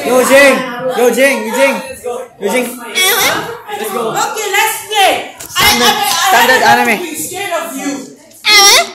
Eugene. Let's go. Okay, let's play. Standard anime. I'm scared of you.